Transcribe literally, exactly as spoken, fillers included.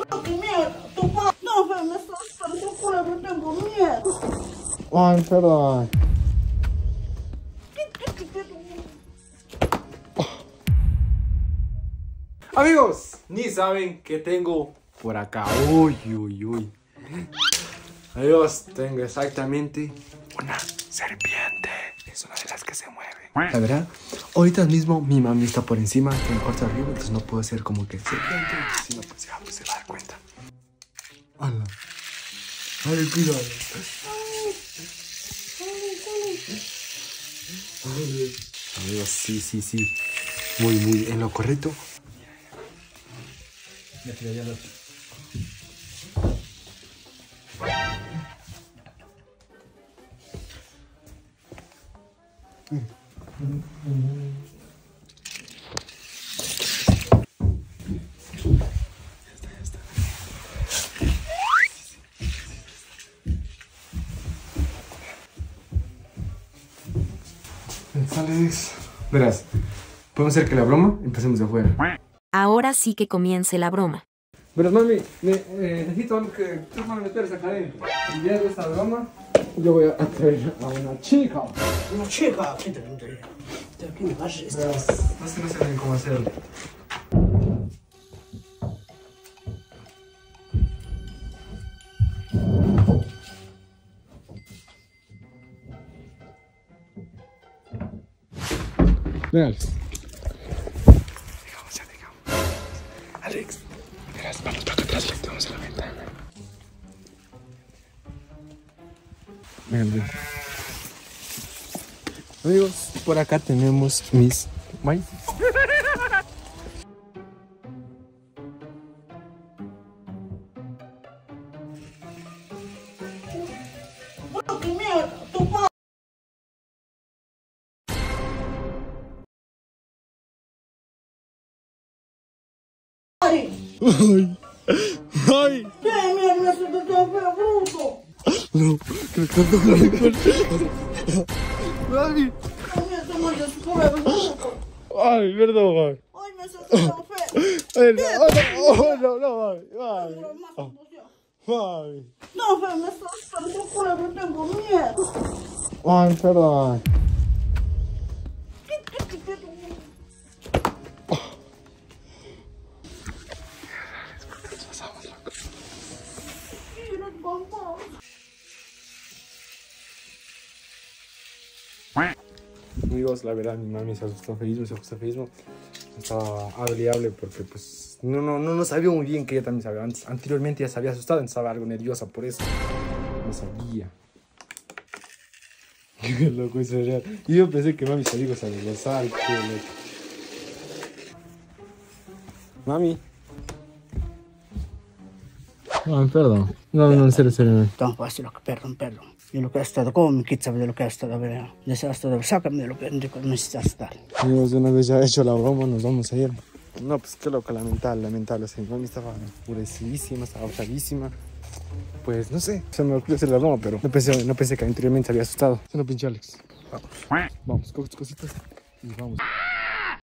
¡Qué mierda! ¡Tu pa! No, Fer, me estás dando culo, no tengo miedo. Ay, perdón. Amigos, ni saben que tengo por acá. Uy, uy, uy. Amigos, tengo exactamente una serpiente. Es una de las que se mueve. La verdad, ahorita mismo mi mami está por encima, en cuarto arriba, entonces no puedo ser como que serpiente. Si no, pues ya pues se va a dar cuenta. ¡Hala! ¡Ay, cuidado! Amigos, sí, sí, sí. Muy, muy en lo correcto. Ya, ya, ya lo... Alex, verás, podemos hacer que la broma empecemos de afuera. Ahora sí que comience la broma. Verás, mami, ne eh, necesito algo que tú me meteres acá adentro. Y ya de esta broma, yo voy a traer a una chica. Una chica, ¿qué te pregunté? ¿Qué me pasa esto? Verás, no sé, no sé bien cómo hacerlo. Alex. Digamos, ya digamos. Alex, verás, vamos para acá atrás, Alex, vamos a la ventana. Venga, amigos, por acá tenemos mis... ¿May? ¡Qué mierda! ¡Tu pa! ¡Ay! ¡Ay! ¡Ay! ¡Qué mierda! ¡Se te está feo, bruto! No, que me cortó con el cuerpo. ¡Mami! ¡Qué mierda! ¡Me descubre, bruto! ¡Ay, perdón, mami! ¡Ay, me estás tan feo! ¡Ay, no! ¡Oh, no, no, mami! ¡Mami! ¡Mami! No, Fer, me estás dando culo, no tengo miedo. ¡Ay, perdón! Amigos, la verdad, mi mami se asustó feísimo, se asustó feísimo. Estaba hable porque pues no, no, no, no sabía muy bien que ella también sabía. Antes, anteriormente ya se había asustado, entonces estaba algo nerviosa por eso. No sabía. Qué loco, eso es real. Y yo pensé que mami se dijo, se gozar, qué loco. Mami. Ay, perdón. No, no, en serio, en serio. No, pues lo que perdón, perdón. De lo que ha estado, ¿cómo me quitas de lo que ha estado? A ver, desastre, sácame de lo que necesitas estar. Amigos, una vez ya hecho la broma, nos vamos a ir. No, pues qué loco, lamentable, lamentable. O sea, mi mami estaba enfurecidísima, estaba abusadísima. Pues no sé, se me ocurrió hacer la broma, pero no pensé, no pensé que anteriormente se había asustado. Se lo pinche Alex. Vamos, vamos, coge tus cositas y vamos.